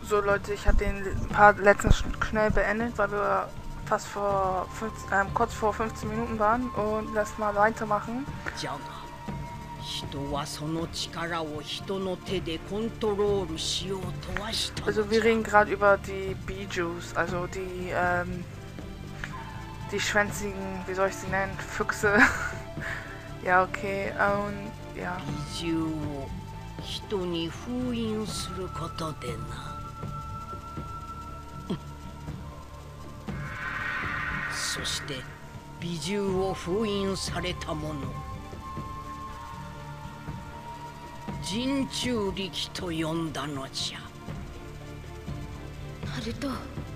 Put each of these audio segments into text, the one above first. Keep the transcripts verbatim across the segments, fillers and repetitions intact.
So Leute, ich habe den Part letztens schnell beendet, weil wir fast vor fünfzehn, ähm, kurz vor fünfzehn Minuten waren und lass mal weitermachen. Also wir reden gerade über die Bijus, also die ähm, die schwänzigen, wie soll ich sie nennen, Füchse. Ja, okay, und ja. そして美獣を封印された者、人中力と呼んだのじゃ。 ナルト、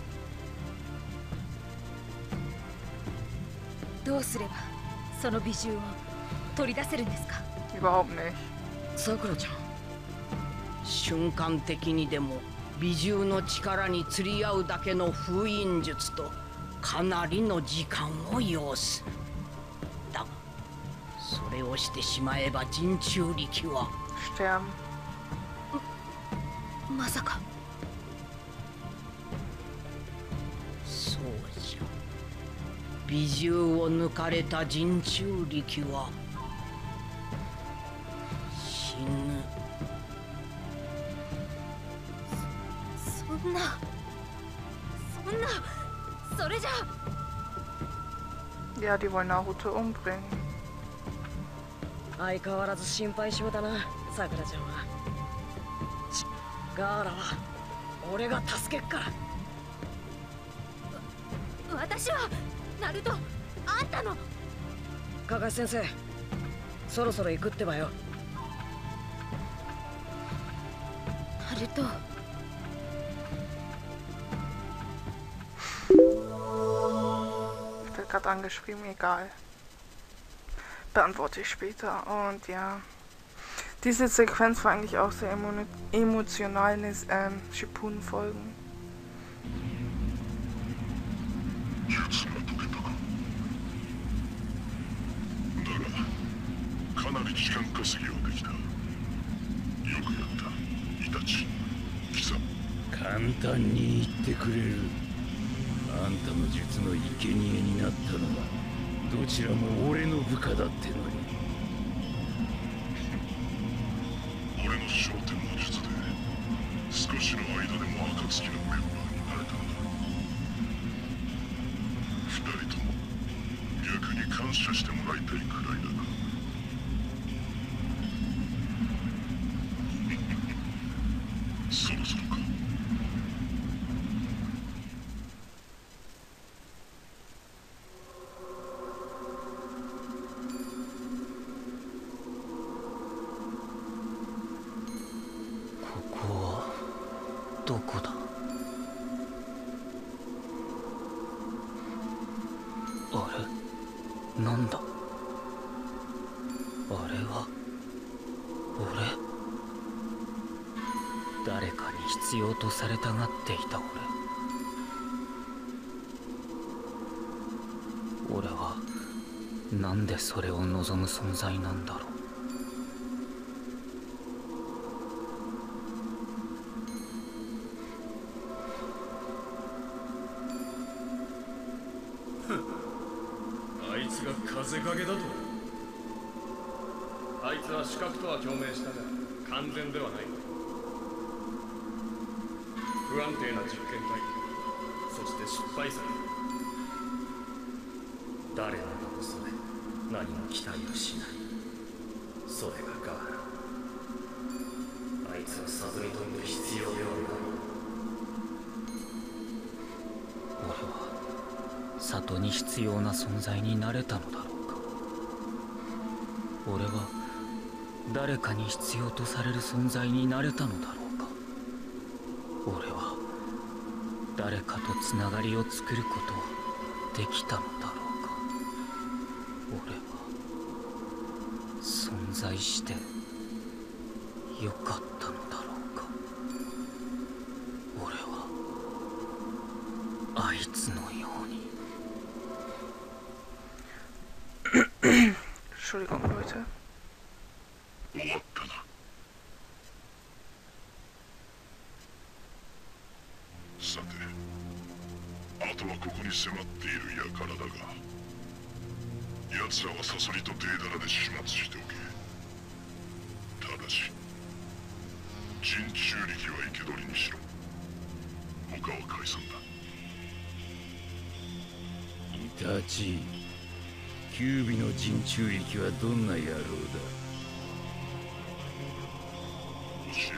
どうすればその美獣を取り出せるんですか。 Überhaupt nicht. さくらちゃん、瞬間的にでも美獣の力に釣り合うだけの封印術とかなりの時間を要する。だがそれをしてしまえば人中力は sterben。 まさか。 そうじゃ。美獣を抜かれた人中力は死ぬ。 そんな、そんな。 それじゃ。 Ja, die wollen Naruto umbringen. 相変わらず心配性だな、さくらちゃんは。ガーラは俺が助けっから。 私はナルト、あんたの。 加賀先生、そろそろ行くってばよ。 ナルト。 Gerade angeschrieben, egal. Beantworte ich später. Und ja, diese Sequenz war eigentlich auch sehr emo emotional in den ähm, Shippuden-Folgen. Ja. あんたの術の生贄になったのはどちらも俺の部下だってのに。俺の焦点の術で少しの間でも暁のメンバーになれたんだ。二人とも逆に感謝してもらいたいくらいだな。そろそろか。 どこだ。あれ、なんだ。あれは俺。誰かに必要とされたがっていた俺。俺はなんでそれを望む存在なんだろう。 あいつが風影だと。あいつは死角とは共鳴したが完全ではない。不安定な実験体、そして失敗作。誰なのこそで何も期待をしない。それがガーラ。あいつは里にとって必要ではない。 俺は 里に必要な存在になれたのだろうか。俺は誰かに必要とされる存在になれたのだろうか。俺は誰かとつながりを作ることはできたのだろうか。俺は存在してよかったのだろうか。俺はあいつのように。 Entschuldigung, Leute. 終わったな。 さて、あとはここに迫っている輩だが、奴らはサソリとデーダラで始末しておけ。ただし人中力は生け捕りにしろ。他は解散だ。 イタチ、キュービの人中力はどんな野郎だ。 教えてや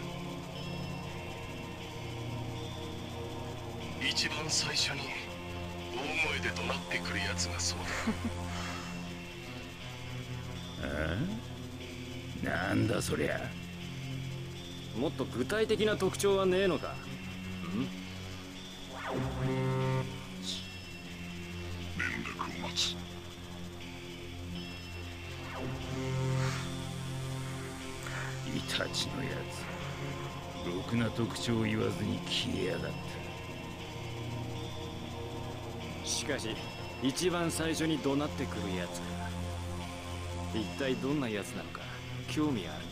れ。一番最初に大声で怒鳴ってくるやつがそうだ。 ああ、なんだそりゃ。 もっと具体的な特徴はねえのか。ん？ 連絡を待つ。 イタチのやつ、ろくな特徴を言わずに消えやがった。 しかし一番最初に怒鳴ってくるやつか。一体どんなやつなのか興味あるな。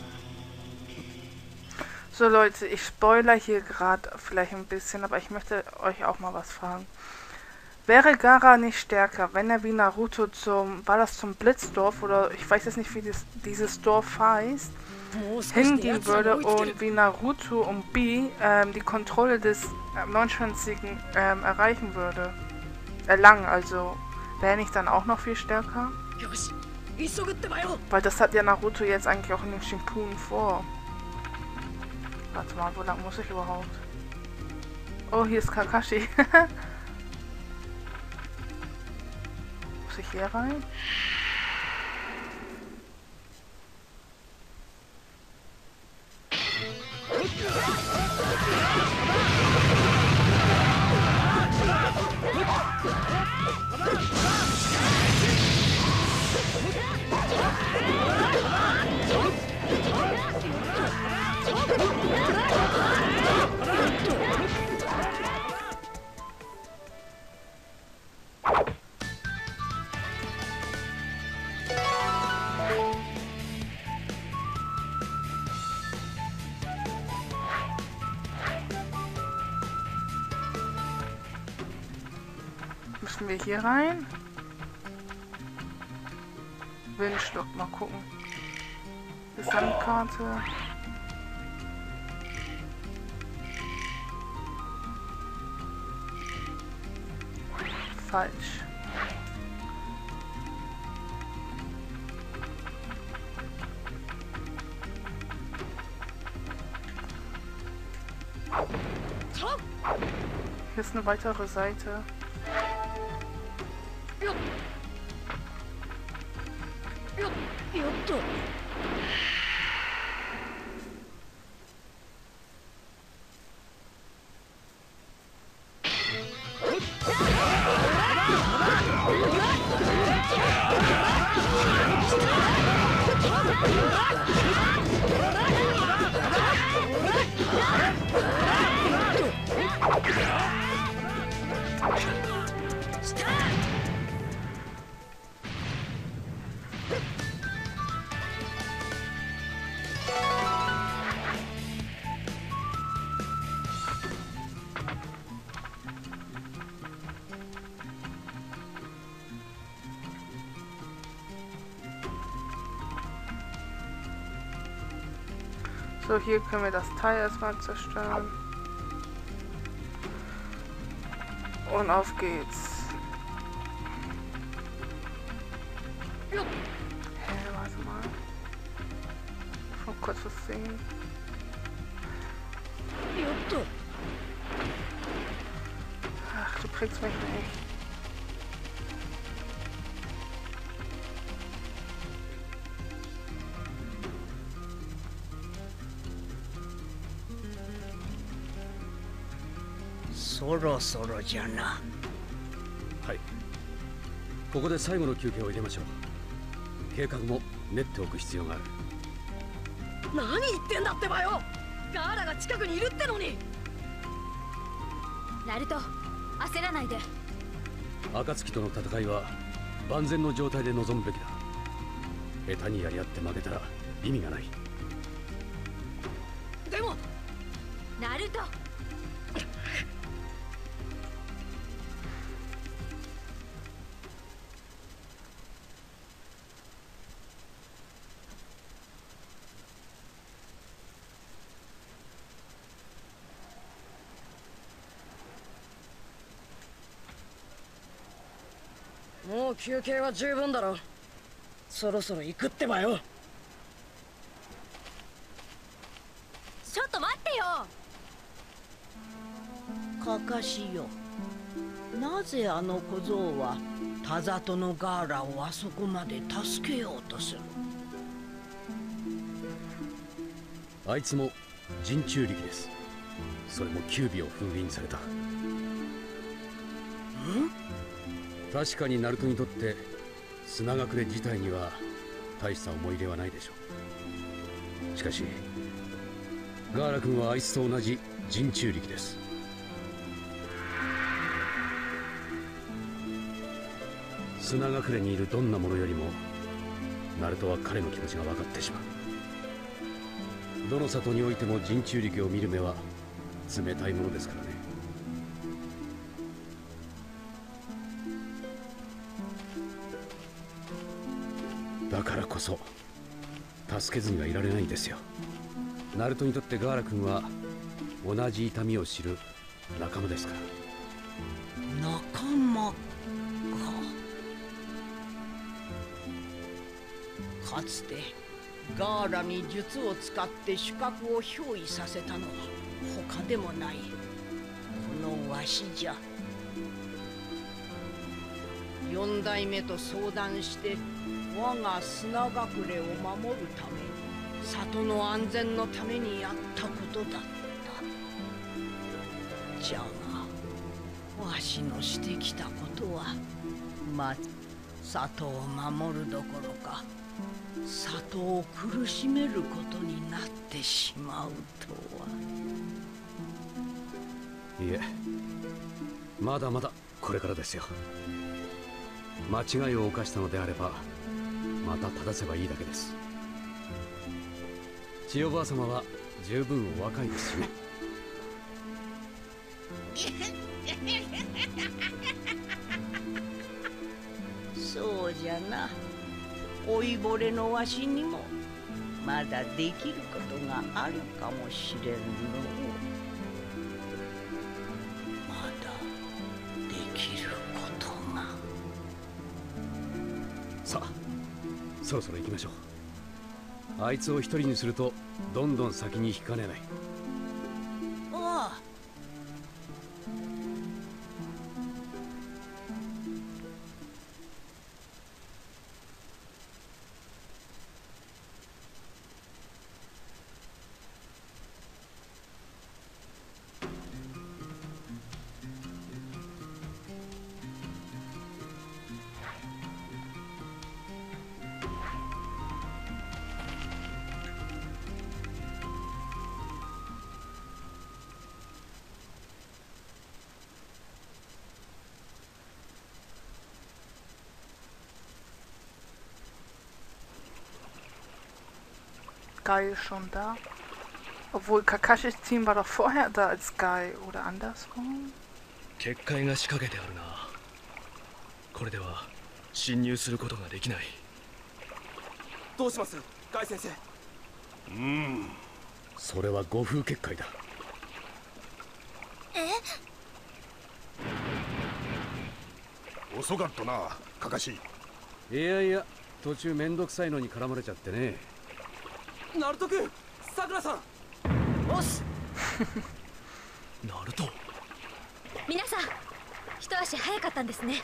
So Leute, ich spoiler hier gerade vielleicht ein bisschen, aber ich möchte euch auch mal was fragen. Wäre Gaara nicht stärker, wenn er wie Naruto zum, war das zum Blitzdorf oder ich weiß jetzt nicht, wie das, dieses Dorf heißt, hingehen würde und wie Naruto und Bee ähm, die Kontrolle des äh, Neunschwänzigen ähm, erreichen würde? Erlangen, also wäre nicht dann auch noch viel stärker? Weil das hat ja Naruto jetzt eigentlich auch in den Shippuden vor. Warte mal, wo lang muss ich überhaupt? Oh, hier ist Kakashi. Muss ich hier rein? Müssen wir hier rein? Windschluck, mal gucken. Gesamtkarte. Falsch. Hier ist eine weitere Seite. So, hier können wir das Teil erstmal zerstören. Und auf geht's. Hä, hey, warte mal. Ich will kurz was sehen. Ach, du kriegst mich nicht. So ろそろじゃな。 はい。ここで最後の休憩を入れましょう。計画も練っておく必要がある。 何言ってんだってばよ。ガーラが近くにいるってのに。 ナルト、焦らないで。 暁との戦いは万全の状態で臨むべきだ。下手にやり合って負けたら意味がない。 でもナルト、 もう休憩は十分だろ。そろそろ行くってばよ。 ちょっと待ってよ。 かかしよ、なぜあの小僧は田里のガーラをあそこまで助けようとする？ あいつも人中力です。それも九尾を封印された。確かにナルトにとって砂隠れ自体には大した思い入れはないでしょう。しかしガーラ君はあいつと同じ人中力です。砂隠れにいるどんなものよりもナルトは彼の気持ちが分かってしまう。どの里においても人中力を見る目は冷たいものですからね。だからこそ助けずにはいられないんですよ。ナルトにとってガーラ君は同じ痛みを知る仲間ですから。 仲間か。かつてガーラに術を使って主角を憑依させたのは他でもないこのわしじゃ。四代目と相談して我が砂隠れを守るために、里の安全のためにやったことだった。じゃがわしのしてきたことはま里を守るどころか里を苦しめることになってしまうとは。 いえ、まだまだこれからですよ。間違いを犯したのであればまた正せばいいだけです。千代ばあ様は十分お若いですしね。 そうじゃな。老いぼれのわしにもまだできることがあるかもしれんの。まだできることが。 さあ、そろそろ行きましょう。あいつを一人にするとどんどん先に引きかねない。 ああ。 Guy ist schon da. Obwohl Kakashis Team war doch vorher da als Guy, oder andersrum? 結界が仕掛けてあるな。これでは侵入することができない。 どうします、ガイ先生。 うん、それは護風結界だ。 え？遅かったな、カカシ。 いやいや、途中めんどくさいのに絡まれちゃってね。 ナルト君、さくらさん。 おす。 ナルト。 皆さん、一足早かったんですね。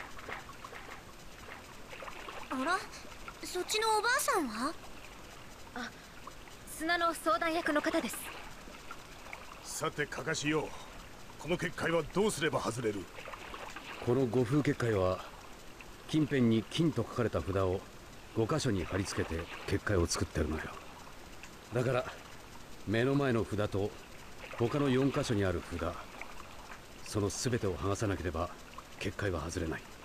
あら、そっちのおばあさんは？ あ、砂の相談役の方です。 さてカカシよ、この結界はどうすれば外れる？ この護風結界は近辺に金と書かれた札をご箇所に貼り付けて結界を作ってるのよ。だから目の前の札と他のよん箇所にある札、その全てを剥がさなければ結界は外れない。